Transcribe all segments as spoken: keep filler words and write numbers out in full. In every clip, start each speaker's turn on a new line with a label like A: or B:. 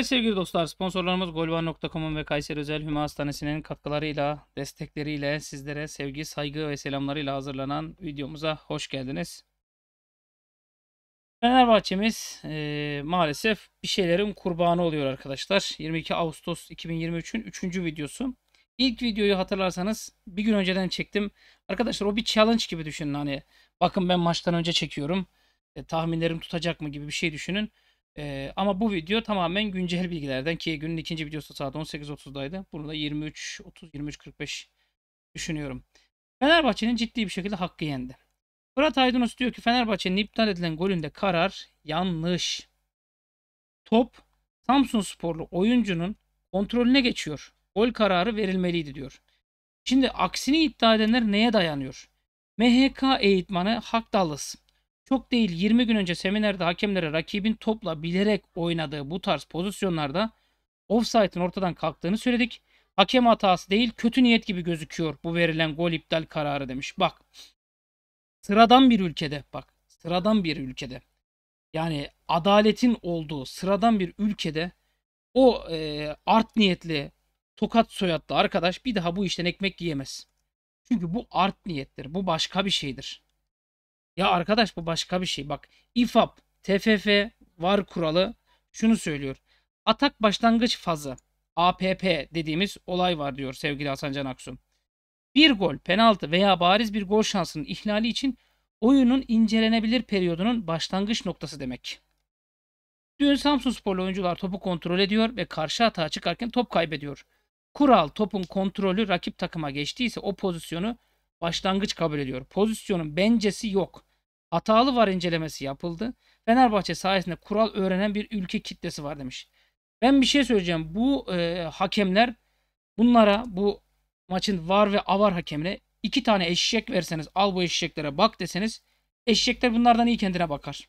A: Evet sevgili dostlar, sponsorlarımız golvan nokta com'un ve Kayseri Özel Hüma Hastanesi'nin katkılarıyla, destekleriyle sizlere sevgi, saygı ve selamlarıyla hazırlanan videomuza hoş geldiniz. Fenerbahçemiz eee, maalesef bir şeylerin kurbanı oluyor arkadaşlar. yirmi iki Ağustos iki bin yirmi üçün üçüncü videosu. İlk videoyu hatırlarsanız bir gün önceden çektim. Arkadaşlar o bir challenge gibi düşünün, hani bakın ben maçtan önce çekiyorum. E, tahminlerim tutacak mı gibi bir şey düşünün. E, ama bu video tamamen güncel bilgilerden, ki günün ikinci videosu saat on sekiz otuzdaydı. Bunu da yirmi üç otuz yirmi üç kırk beş düşünüyorum. Fenerbahçe'nin ciddi bir şekilde hakkı yendi. Fırat Aydınus diyor ki Fenerbahçe'nin iptal edilen golünde karar yanlış. Top Samsunsporlu oyuncunun kontrolüne geçiyor. Gol kararı verilmeliydi diyor. Şimdi aksini iddia edenler neye dayanıyor? M H K eğitmanı Hak Dallas çok değil yirmi gün önce seminerde hakemlere rakibin topla bilerek oynadığı bu tarz pozisyonlarda ofsaytın ortadan kalktığını söyledik. Hakem hatası değil, kötü niyet gibi gözüküyor bu verilen gol iptal kararı demiş. Bak, sıradan bir ülkede, bak sıradan bir ülkede, yani adaletin olduğu sıradan bir ülkede o e, art niyetli tokat soyadlı arkadaş bir daha bu işten ekmek yiyemez. Çünkü bu art niyettir. Bu başka bir şeydir. Ya arkadaş, bu başka bir şey. Bak, İFAB, T F F var kuralı şunu söylüyor. Atak başlangıç fazı A P P dediğimiz olay var diyor sevgili Hasan Can Aksu. Bir gol, penaltı veya bariz bir gol şansının ihlali için oyunun incelenebilir periyodunun başlangıç noktası demek. Dün Samsunsporlu oyuncular topu kontrol ediyor ve karşı hata çıkarken top kaybediyor. Kural, topun kontrolü rakip takıma geçtiyse o pozisyonu başlangıç kabul ediyor. Pozisyonun bencesi yok. Hatalı var incelemesi yapıldı. Fenerbahçe sayesinde kural öğrenen bir ülke kitlesi var demiş. Ben bir şey söyleyeceğim. Bu e, hakemler, bunlara, bu maçın var ve avar hakemine iki tane eşek verseniz, al bu eşeklere bak deseniz, eşekler bunlardan iyi kendine bakar.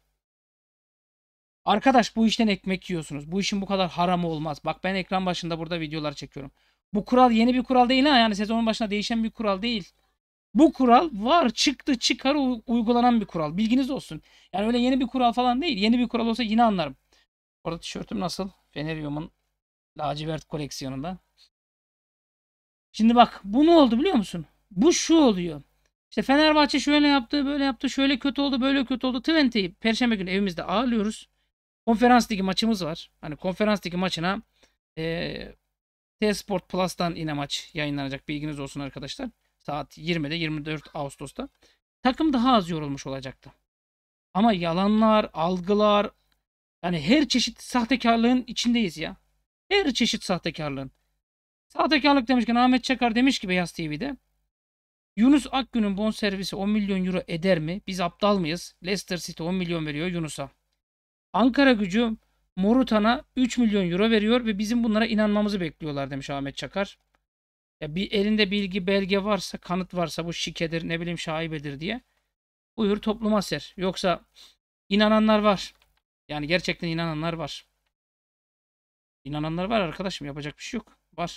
A: Arkadaş, bu işten ekmek yiyorsunuz. Bu işin bu kadar haramı olmaz. Bak, ben ekran başında burada videolar çekiyorum. Bu kural yeni bir kural değil ha. Yani sezonun başına değişen bir kural değil. Bu kural var, çıktı, çıkar uygulanan bir kural. Bilginiz olsun. Yani öyle yeni bir kural falan değil. Yeni bir kural olsa yine anlarım. Orada tişörtüm nasıl? Feneryum'un lacivert koleksiyonunda. Şimdi bak, bu ne oldu biliyor musun? Bu şu oluyor. İşte Fenerbahçe şöyle yaptı, böyle yaptı, şöyle kötü oldu, böyle kötü oldu. Twenty'yi Perşembe günü evimizde ağırlıyoruz. Konferans ligi maçımız var. Hani konferans ligi maçına e, T-Sport Plus'tan yine maç yayınlanacak. Bilginiz olsun arkadaşlar. Saat yirmide, yirmi dört Ağustos'ta. Takım daha az yorulmuş olacaktı. Ama yalanlar, algılar, yani her çeşit sahtekarlığın içindeyiz ya. Her çeşit sahtekarlığın. Sahtekarlık demişken Ahmet Çakar demiş ki Beyaz T V'de, Yunus Akgün'ün bonservisi on milyon euro eder mi? Biz aptal mıyız? Leicester City on milyon veriyor Yunus'a. Ankara Gücü Morutan'a üç milyon euro veriyor ve bizim bunlara inanmamızı bekliyorlar demiş Ahmet Çakar. Ya bir elinde bilgi, belge varsa, kanıt varsa, bu şikedir, ne bileyim şaibedir diye buyur topluma ser. Yoksa inananlar var. Yani gerçekten inananlar var. İnananlar var arkadaşım, yapacak bir şey yok. Var.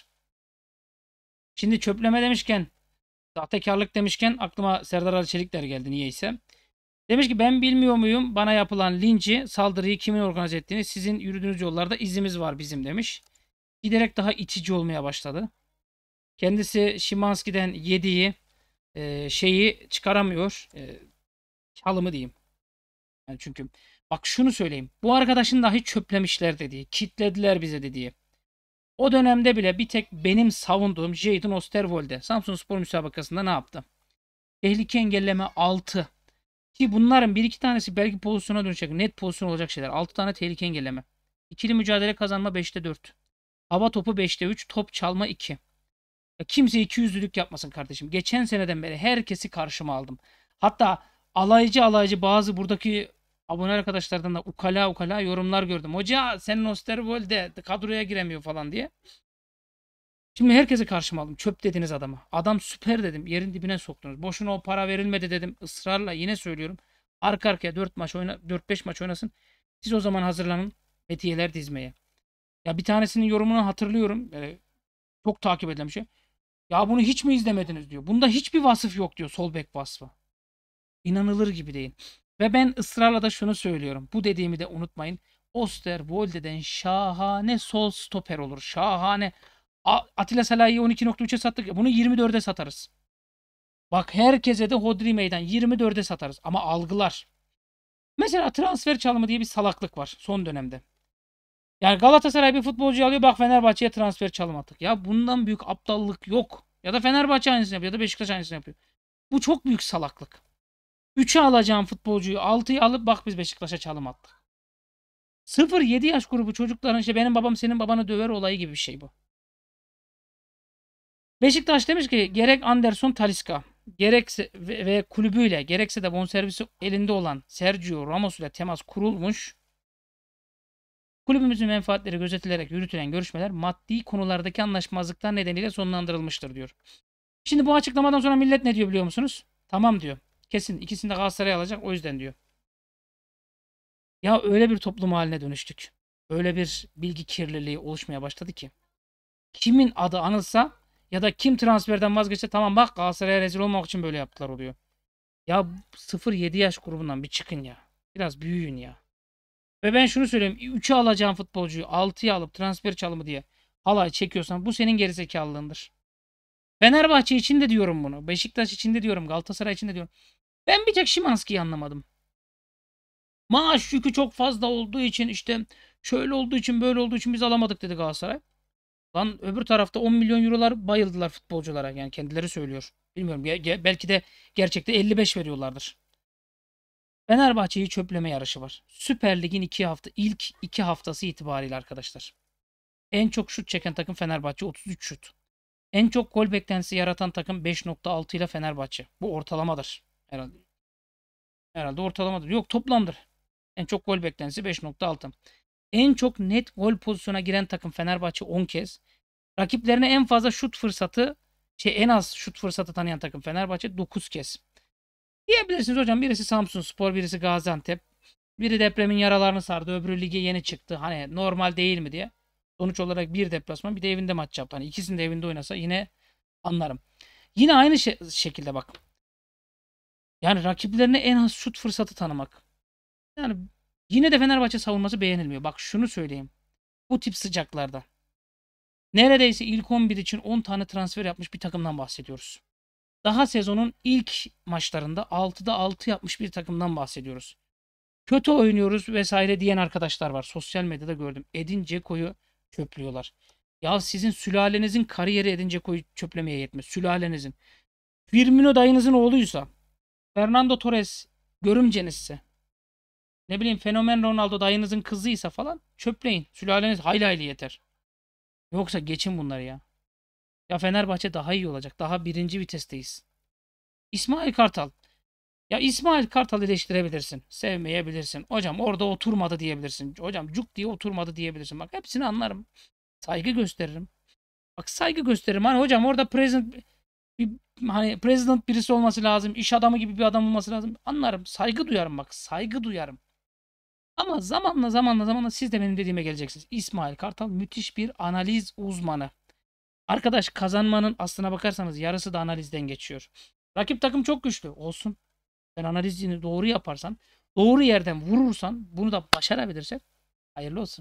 A: Şimdi çöpleme demişken, sahtekarlık demişken aklıma Serdar Ali Çelikler geldi niyeyse. Demiş ki ben bilmiyor muyum bana yapılan linci, saldırıyı kimin organize ettiğini, sizin yürüdüğünüz yollarda izimiz var bizim demiş. Giderek daha itici olmaya başladı. Kendisi Şimanski'den yediği e, şeyi çıkaramıyor. E, halımı diyeyim. Yani çünkü bak şunu söyleyeyim. Bu arkadaşın dahi çöplemişler dediği, kitlediler bize dediği. O dönemde bile bir tek benim savunduğum Jadon Osterwolde Samsunspor müsabakasında ne yaptı? Tehlike engelleme altı. Ki bunların bir iki tanesi belki pozisyona dönecek. Net pozisyon olacak şeyler. altı tane tehlike engelleme. İkili mücadele kazanma beşte dört. Hava topu beşte üç. Top çalma iki. Ya kimse ikiyüzlülük yapmasın kardeşim. Geçen seneden beri herkesi karşıma aldım. Hatta alaycı alaycı bazı buradaki abone arkadaşlardan da ukala ukala yorumlar gördüm. Hoca senin Osterwolde kadroya giremiyor falan diye. Şimdi herkesi karşıma aldım. Çöp dediniz adama. Adam süper dedim. Yerin dibine soktunuz. Boşuna o para verilmedi dedim. Israrla yine söylüyorum. Arka arkaya dört maç oyna, dört beş maç oynasın. Siz o zaman hazırlanın metiyeler dizmeye. Ya bir tanesinin yorumunu hatırlıyorum. Böyle çok takip edilen bir şey. Ya bunu hiç mi izlemediniz diyor. Bunda hiçbir vasıf yok diyor. Sol bek vasfı. İnanılır gibi değil. Ve ben ısrarla da şunu söylüyorum. Bu dediğimi de unutmayın. Osterwolde'den şahane sol stoper olur. Şahane. A- Atilla Salah'ı on iki nokta üçe sattık ya. Bunu yirmi dörde satarız. Bak herkese de hodri meydan yirmi dörde satarız. Ama algılar. Mesela transfer çalımı diye bir salaklık var son dönemde. Yani Galatasaray bir futbolcu alıyor, bak Fenerbahçe'ye transfer çalım attık. Ya bundan büyük aptallık yok. Ya da Fenerbahçe aynısını yapıyor ya da Beşiktaş aynısını yapıyor. Bu çok büyük salaklık. üçe alacağım futbolcuyu altıyı alıp bak biz Beşiktaş'a çalım attık. sıfır yedi yaş grubu çocukların işte benim babam senin babanı döver olayı gibi bir şey bu. Beşiktaş demiş ki gerek Anderson Talisca gerekse ve, ve kulübüyle gerekse de bonservisi elinde olan Sergio Ramos ile temas kurulmuş. Kulübümüzün menfaatleri gözetilerek yürütülen görüşmeler maddi konulardaki anlaşmazlıklar nedeniyle sonlandırılmıştır diyor. Şimdi bu açıklamadan sonra millet ne diyor biliyor musunuz? Tamam diyor. Kesin ikisini de Galatasaray alacak o yüzden diyor. Ya öyle bir toplum haline dönüştük. Öyle bir bilgi kirliliği oluşmaya başladı ki. Kimin adı anılsa ya da kim transferden vazgeçse tamam bak Galatasaray'a rezil olmak için böyle yaptılar oluyor. Ya sıfır yedi yaş grubundan bir çıkın ya. Biraz büyüyün ya. Ve ben şunu söyleyeyim. üçe alacağım futbolcuyu altıya alıp transfer çalımı diye halay çekiyorsan bu senin gerizekalılığındır. Fenerbahçe için de diyorum bunu. Beşiktaş için de diyorum. Galatasaray için de diyorum. Ben bir tek Szymański'yi anlamadım. Maaş yükü çok fazla olduğu için işte şöyle olduğu için böyle olduğu için biz alamadık dedi Galatasaray. Lan öbür tarafta on milyon eurolar bayıldılar futbolculara. Yani kendileri söylüyor. Bilmiyorum. Belki de gerçekte elli beş veriyorlardır. Fenerbahçe'yi çöpleme yarışı var. Süper Lig'in iki hafta ilk iki haftası itibariyle arkadaşlar. En çok şut çeken takım Fenerbahçe otuz üç şut. En çok gol beklentisi yaratan takım beş nokta altı ile Fenerbahçe. Bu ortalamadır. Herhalde. Herhalde ortalamadır. Yok toplamdır. En çok gol beklentisi beş nokta altı. En çok net gol pozisyona giren takım Fenerbahçe on kez. Rakiplerine en fazla şut fırsatı şey en az şut fırsatı tanıyan takım Fenerbahçe dokuz kez. Diyebilirsiniz hocam birisi Samsunspor, birisi Gaziantep. Biri depremin yaralarını sardı, öbürü lige yeni çıktı. Hani normal değil mi diye. Sonuç olarak bir deplasman bir de evinde maç yaptı. Hani ikisini de evinde oynasa yine anlarım. Yine aynı şey, şekilde bak. Yani rakiplerine en az şut fırsatı tanımak. Yani yine de Fenerbahçe savunması beğenilmiyor. Bak şunu söyleyeyim. Bu tip sıcaklarda. Neredeyse ilk on bir için on tane transfer yapmış bir takımdan bahsediyoruz. Daha sezonun ilk maçlarında altıda altı yapmış bir takımdan bahsediyoruz. Kötü oynuyoruz vesaire diyen arkadaşlar var. Sosyal medyada gördüm. Edin Dzeko'yu çöplüyorlar. Ya sizin sülalenizin kariyeri Edin Dzeko'yu çöplemeye yetmez. Sülalenizin. Firmino dayınızın oğluysa, Fernando Torres görümcenizse, ne bileyim Fenomen Ronaldo dayınızın kızıysa falan çöpleyin. Sülaleniz hayli hayli yeter. Yoksa geçin bunları ya. Ya Fenerbahçe daha iyi olacak. Daha birinci vitesteyiz. İsmail Kartal. Ya İsmail Kartal eleştirebilirsin. Sevmeyebilirsin. Hocam orada oturmadı diyebilirsin. Hocam cuk diye oturmadı diyebilirsin. Bak hepsini anlarım. Saygı gösteririm. Bak saygı gösteririm. Hani hocam orada president bir hani president birisi olması lazım. İş adamı gibi bir adam olması lazım. Anlarım. Saygı duyarım bak. Saygı duyarım. Ama zamanla zamanla zamanla siz de benim dediğime geleceksiniz. İsmail Kartal müthiş bir analiz uzmanı. Arkadaş kazanmanın aslına bakarsanız yarısı da analizden geçiyor. Rakip takım çok güçlü. Olsun. Sen analizini doğru yaparsan, doğru yerden vurursan, bunu da başarabilirsen hayırlı olsun.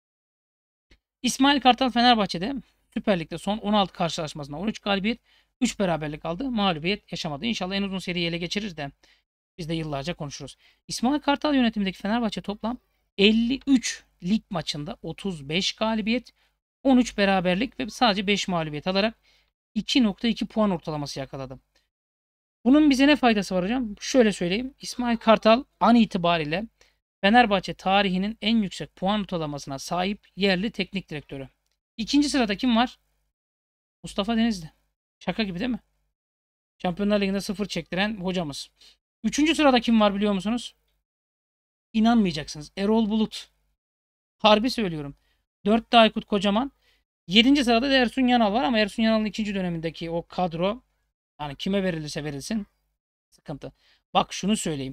A: İsmail Kartal Fenerbahçe'de Süper Lig'de son on altı karşılaşmasında on üç galibiyet, üç beraberlik aldı. Mağlubiyet yaşamadı. İnşallah en uzun seriyi ele geçirir de biz de yıllarca konuşuruz. İsmail Kartal yönetimindeki Fenerbahçe toplam elli üç lig maçında otuz beş galibiyet, on üç beraberlik ve sadece beş mağlubiyet alarak iki nokta iki puan ortalaması yakaladı. Bunun bize ne faydası var hocam? Şöyle söyleyeyim. İsmail Kartal an itibariyle Fenerbahçe tarihinin en yüksek puan ortalamasına sahip yerli teknik direktörü. İkinci sırada kim var? Mustafa Denizli. Şaka gibi değil mi? Şampiyonlar Ligi'nde sıfır çektiren hocamız. Üçüncü sırada kim var biliyor musunuz? İnanmayacaksınız. Erol Bulut. Harbi söylüyorum. Dörtte Aykut Kocaman. Yedinci sırada da Ersun Yanal var ama Ersun Yanal'ın ikinci dönemindeki o kadro yani kime verilirse verilsin sıkıntı. Bak şunu söyleyeyim.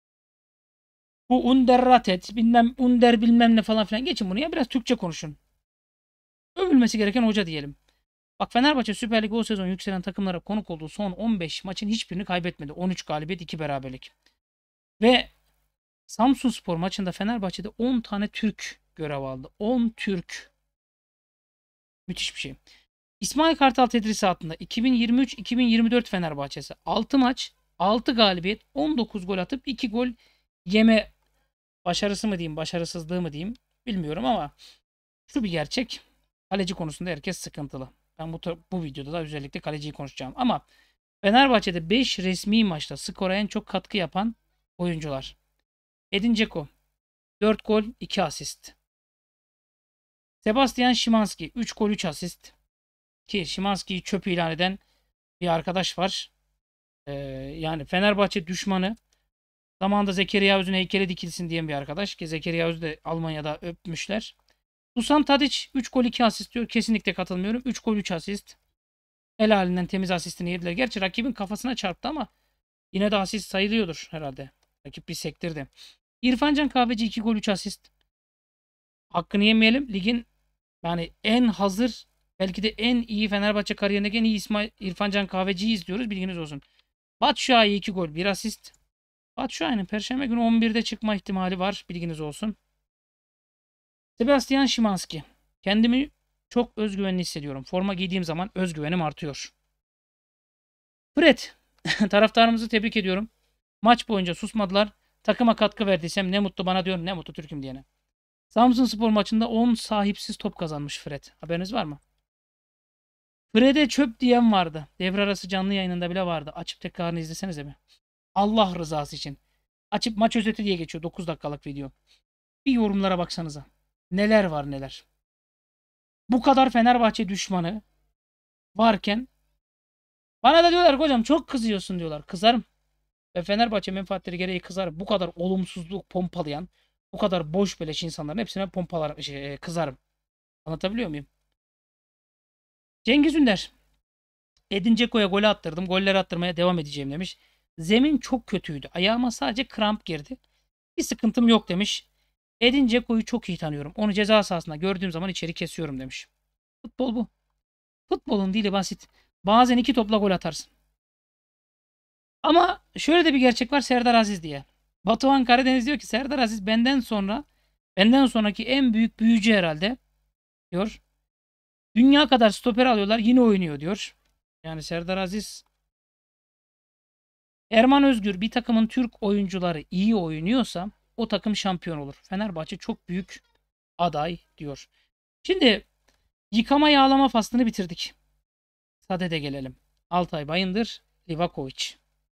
A: Bu Under Ratet bilmem Under bilmem ne falan filan geçin bunu ya biraz Türkçe konuşun. Övülmesi gereken hoca diyelim. Bak Fenerbahçe Süper Lig o sezon yükselen takımlara konuk olduğu son on beş maçın hiçbirini kaybetmedi. on üç galibiyet iki beraberlik. Ve Samsunspor maçında Fenerbahçe'de on tane Türk görev aldı. on Türk. Müthiş bir şey. İsmail Kartal tedrisatında iki bin yirmi üç iki bin yirmi dört Fenerbahçesi altı maç, altı galibiyet, on dokuz gol atıp iki gol yeme başarısı mı diyeyim, başarısızlığı mı diyeyim bilmiyorum ama şu bir gerçek. Kaleci konusunda herkes sıkıntılı. Ben bu, bu videoda da özellikle kaleciyi konuşacağım. Ama Fenerbahçe'de beş resmi maçta skora en çok katkı yapan oyuncular. Edin Dzeko dört gol iki asist. Sebastian Szymanski üç gol üç asist. Ki Szymanski'yi çöp ilan eden bir arkadaş var. Ee, yani Fenerbahçe düşmanı. Zamanında Zekeriya Öz'ün heykeli dikilsin diyen bir arkadaş. Ki Zekeriya Öz'ü de Almanya'da öpmüşler. Dusan Tadic üç gol iki asist diyor. Kesinlikle katılmıyorum. üç gol üç asist. Helalinden temiz asistini yediler. Gerçi rakibin kafasına çarptı ama yine de asist sayılıyordur herhalde. Rakip bir sektirdi. İrfan Can Kahveci iki gol üç asist. Hakkını yemeyelim. Ligin yani en hazır, belki de en iyi, Fenerbahçe kariyerindeki en iyi İsmail İrfan Can Kahveci'yi izliyoruz. Bilginiz olsun. Batshuayi iki gol bir asist. Batshuayi'nin Perşembe günü on birde çıkma ihtimali var. Bilginiz olsun. Sebastian Szymanski. Kendimi çok özgüvenli hissediyorum. Forma giydiğim zaman özgüvenim artıyor. Fred. Taraftarımızı tebrik ediyorum. Maç boyunca susmadılar. Takıma katkı verdiysem ne mutlu bana diyor, ne mutlu Türk'üm diyene. Samsunspor maçında on sahipsiz top kazanmış Fred. Haberiniz var mı? Fred'e çöp diyen vardı. Devre arası canlı yayınında bile vardı. Açıp tekrarını izlesenize bir. Allah rızası için. Açıp maç özeti diye geçiyor. dokuz dakikalık video. Bir yorumlara baksanıza. Neler var neler. Bu kadar Fenerbahçe düşmanı varken bana da diyorlar ki hocam çok kızıyorsun diyorlar. Kızarım. Ve Fenerbahçe menfaatleri gereği kızarım. Bu kadar olumsuzluk pompalayan, bu kadar boş beleş insanların hepsine pompalar, şey, kızarım. Anlatabiliyor muyum? Cengiz Ünder. Edin Dzeko'ya golü attırdım. Golleri attırmaya devam edeceğim demiş. Zemin çok kötüydü. Ayağıma sadece kramp girdi. Bir sıkıntım yok demiş. Edin Dzeko'yu çok iyi tanıyorum. Onu ceza sahasında gördüğüm zaman içeri kesiyorum demiş. Futbol bu. Futbolun dili basit. Bazen iki topla gol atarsın. Ama şöyle de bir gerçek var, Serdar Aziz diye. Batuhan Karadeniz diyor ki Serdar Aziz benden sonra benden sonraki en büyük büyücü herhalde diyor. Dünya kadar stoper alıyorlar yine oynuyor diyor. Yani Serdar Aziz. Erman Özgür, bir takımın Türk oyuncuları iyi oynuyorsa o takım şampiyon olur. Fenerbahçe çok büyük aday diyor. Şimdi yıkama yağlama faslını bitirdik. Sadede gelelim. Altay Bayındır, Livakovic.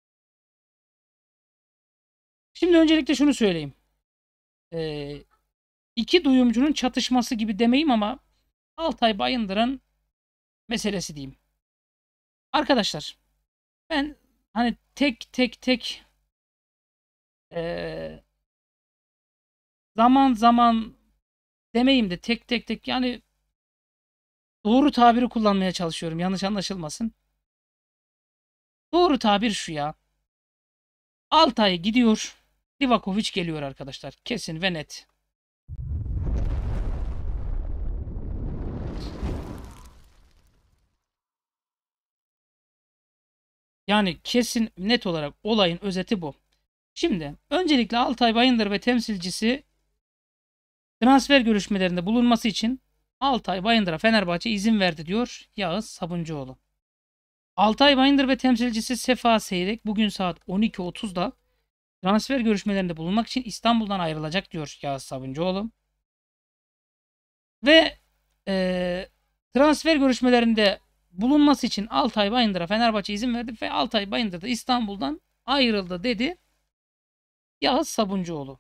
A: Şimdi öncelikle şunu söyleyeyim. Ee, iki duyumcunun çatışması gibi demeyeyim ama Altay Bayındır'ın meselesi diyeyim. Arkadaşlar ben hani tek tek tek ee, zaman zaman demeyeyim de tek tek tek yani doğru tabiri kullanmaya çalışıyorum. Yanlış anlaşılmasın. Doğru tabir şu ya. Altay gidiyor. Livakovic geliyor arkadaşlar. Kesin ve net. Yani kesin net olarak olayın özeti bu. Şimdi öncelikle Altay Bayındır ve temsilcisi transfer görüşmelerinde bulunması için Altay Bayındır'a Fenerbahçe izin verdi diyor Yağız Sabuncuoğlu. Altay Bayındır ve temsilcisi Sefa Seyrek bugün saat on iki otuzda transfer görüşmelerinde bulunmak için İstanbul'dan ayrılacak diyor Yağız Sabuncuoğlu. Ve e, transfer görüşmelerinde bulunması için Altay Bayındır'a Fenerbahçe izin verdi ve Altay Bayındır da İstanbul'dan ayrıldı dedi Yağız Sabuncuoğlu.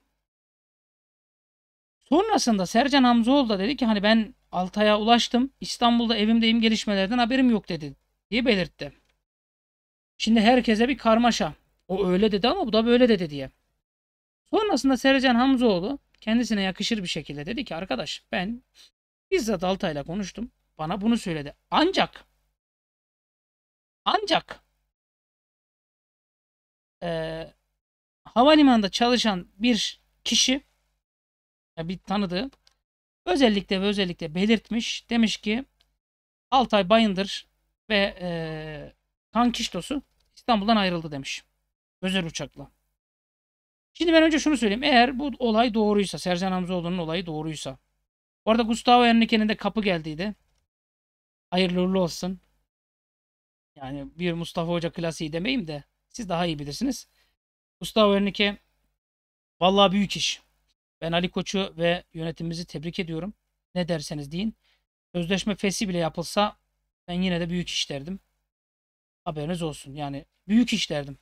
A: Sonrasında Sercan Hamzoğlu da dedi ki hani ben Altay'a ulaştım. İstanbul'da evimdeyim, gelişmelerden haberim yok dedi diye belirtti. Şimdi herkese bir karmaşa. O öyle dedi ama bu da böyle dedi diye. Sonrasında Sercan Hamzoğlu kendisine yakışır bir şekilde dedi ki arkadaş ben bizzat Altay'la konuştum. Bana bunu söyledi. Ancak ancak e, havalimanında çalışan bir kişi, bir tanıdığı, özellikle ve özellikle belirtmiş. Demiş ki Altay Bayındır ve e, Kankiştosu İstanbul'dan ayrıldı demiş. Özel uçakla. Şimdi ben önce şunu söyleyeyim. Eğer bu olay doğruysa, Sercan Hamzoğlu'nun olayı doğruysa. Bu arada Gustavo Henrique'nin de kapı geldiydi. Hayırlı uğurlu olsun. Yani bir Mustafa Hoca klasiği demeyeyim de siz daha iyi bilirsiniz. Gustavo Henrique vallahi büyük iş. Ben Ali Koç'u ve yönetimimizi tebrik ediyorum. Ne derseniz deyin. Sözleşme fesi bile yapılsa ben yine de büyük iş derdim. Haberiniz olsun. Yani büyük iş derdim.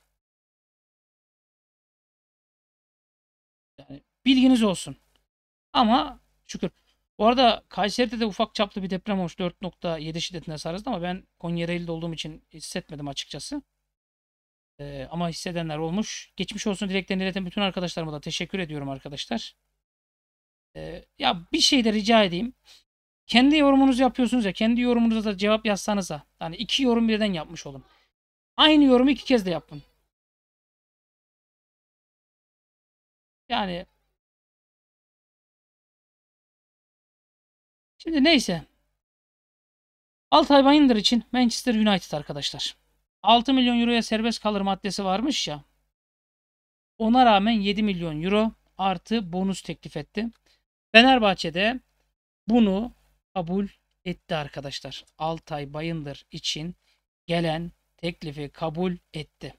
A: Yani bilginiz olsun. Ama şükür. Bu arada Kayseri'de de ufak çaplı bir deprem olmuş. dört nokta yedi şiddetinde sarsıldı ama ben Konyaaltı olduğum için hissetmedim açıkçası. Ee, ama hissedenler olmuş. Geçmiş olsun dileklerini ileten bütün arkadaşlarıma da teşekkür ediyorum arkadaşlar. Ee, ya bir şey de rica edeyim. Kendi yorumunuzu yapıyorsunuz ya. Kendi yorumunuza da cevap yazsanıza. Yani iki yorum birden yapmış olun. Aynı yorumu iki kez de yapın. Yani şimdi neyse. Altay Bayındır için Manchester United arkadaşlar. altı milyon euroya serbest kalır maddesi varmış ya. Ona rağmen yedi milyon euro artı bonus teklif etti. Fenerbahçe'de bunu kabul etti arkadaşlar. Altay Bayındır için gelen teklifi kabul etti.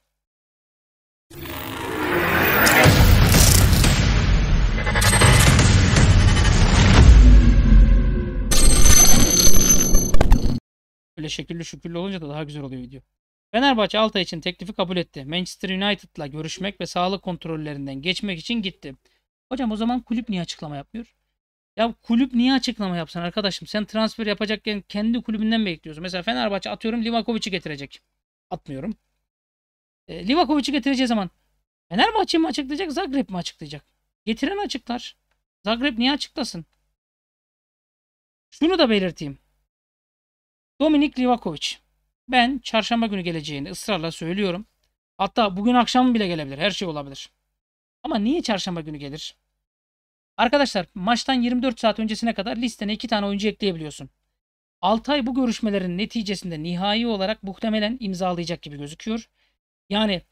A: Böyle şekilli şükürlü olunca da daha güzel oluyor video. Fenerbahçe Altay için teklifi kabul etti. Manchester United'la görüşmek ve sağlık kontrollerinden geçmek için gitti. Hocam o zaman kulüp niye açıklama yapmıyor? Ya kulüp niye açıklama yapsın arkadaşım? Sen transfer yapacakken kendi kulübünden bekliyorsun. Mesela Fenerbahçe atıyorum Livakovic'i getirecek. Atmıyorum. E, Livakovic'i getireceği zaman Fenerbahçe mi açıklayacak, Zagreb mi açıklayacak? Getiren açıklar. Zagreb niye açıklasın? Şunu da belirteyim. Dominik Livakovic. Ben çarşamba günü geleceğini ısrarla söylüyorum. Hatta bugün akşam bile gelebilir. Her şey olabilir. Ama niye çarşamba günü gelir? Arkadaşlar maçtan yirmi dört saat öncesine kadar listene iki tane oyuncu ekleyebiliyorsun. Altay bu görüşmelerin neticesinde nihai olarak muhtemelen imzalayacak gibi gözüküyor. Yani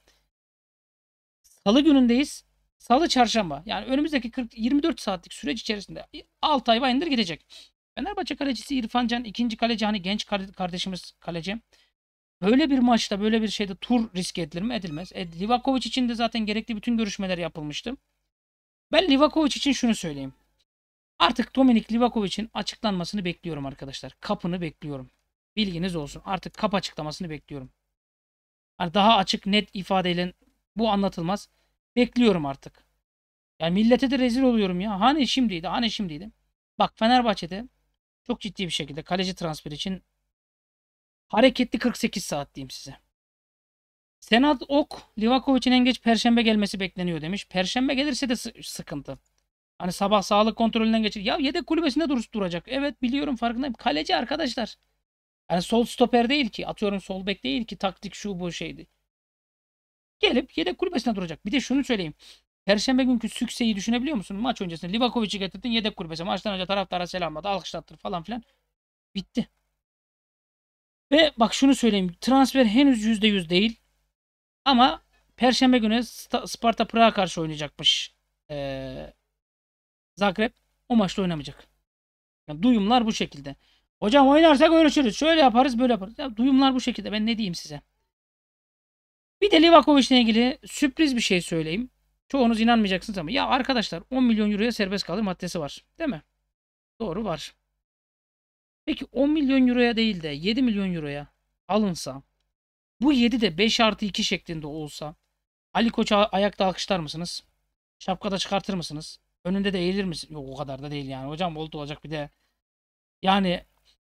A: salı günündeyiz. Salı çarşamba. Yani önümüzdeki kırk yirmi dört saatlik süreç içerisinde Altay Bayındır gidecek. Fenerbahçe kalecisi İrfan Can, ikinci kaleci hani genç kardeşimiz kaleci. Böyle bir maçta böyle bir şeyde tur risk edilir mi? Edilmez. E, Livakovic için de zaten gerekli bütün görüşmeler yapılmıştı. Ben Livakovic için şunu söyleyeyim. Artık Dominik Livakovic'in açıklanmasını bekliyorum arkadaşlar. Kapını bekliyorum. Bilginiz olsun. Artık kap açıklamasını bekliyorum. Hani daha açık net ifadeyle bu anlatılmaz. Bekliyorum artık. Yani millete de rezil oluyorum ya. Hani şimdiydi, hani şimdiydi. Bak Fenerbahçe'de çok ciddi bir şekilde kaleci transferi için hareketli kırk sekiz saat diyeyim size. Senat Ok, Livakovic'in en geç Perşembe gelmesi bekleniyor demiş. Perşembe gelirse de sıkıntı. Hani sabah sağlık kontrolünden geçir. Ya yedek kulübesinde dur duracak. Evet biliyorum farkındayım. Kaleci arkadaşlar. Yani sol stoper değil ki. Atıyorum sol bek değil ki. Taktik şu bu şeydi. Gelip yedek kulübesinde duracak. Bir de şunu söyleyeyim. Perşembe günkü sükseyi düşünebiliyor musun? Maç öncesinde Livakovic'i getirdin yedek kulübese. Maçtan önce taraftara selamladı. Alkışlattır falan filan. Bitti. Ve bak şunu söyleyeyim. Transfer henüz yüzde yüz değil. Ama Perşembe günü Sparta Prag'a karşı oynayacakmış. Ee, Zagreb. O maçta oynamayacak. Yani duyumlar bu şekilde. Hocam oynarsak görüşürüz. Şöyle yaparız böyle yaparız. Ya, duyumlar bu şekilde. Ben ne diyeyim size. Bir de Livakovic'le ilgili sürpriz bir şey söyleyeyim. Çoğunuz inanmayacaksınız ama. Ya arkadaşlar on milyon euroya serbest kalır maddesi var. Değil mi? Doğru var. Peki on milyon euroya değil de yedi milyon euroya alınsa. Bu yedi de beş artı iki şeklinde olsa. Ali Koç'a ayakta alkışlar mısınız? Şapkada çıkartır mısınız? Önünde de eğilir misin? Yok o kadar da değil yani. Hocam oldu olacak bir de. Yani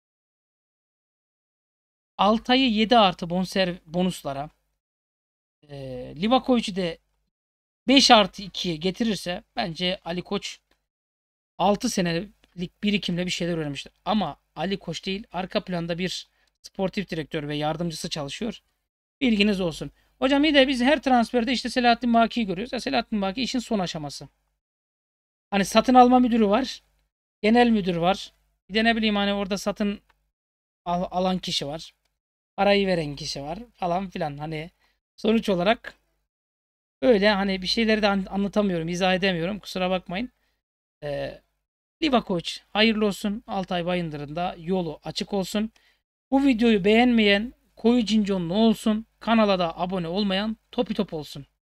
A: Altay'ı yedi artı bonser bonuslara e, Livakovic'i de beş artı ikiye getirirse bence Ali Koç altı senelik birikimle bir şeyler öğrenmiştir. Ama Ali Koç değil arka planda bir sportif direktör ve yardımcısı çalışıyor. Bilginiz olsun. Hocam iyi de biz her transferde işte Selahattin Baki'yi görüyoruz. Ya Selahattin Baki işin son aşaması. Hani satın alma müdürü var. Genel müdür var. Bir de ne bileyim hani orada satın al- alan kişi var. Parayı veren kişi var falan filan. Hani sonuç olarak Öyle hani bir şeyleri de an- anlatamıyorum, izah edemiyorum. Kusura bakmayın. Ee, Livakoç hayırlı olsun. Altay Bayındır'ın da yolu açık olsun. Bu videoyu beğenmeyen koyu cinconlu olsun. Kanala da abone olmayan topi top olsun.